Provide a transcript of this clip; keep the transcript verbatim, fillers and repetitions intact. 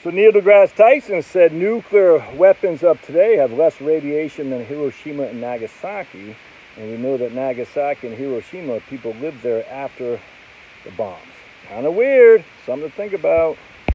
So Neil deGrasse Tyson said nuclear weapons of today have less radiation than Hiroshima and Nagasaki. And we know that Nagasaki and Hiroshima, people lived there after the bombs. Kind of weird, something to think about.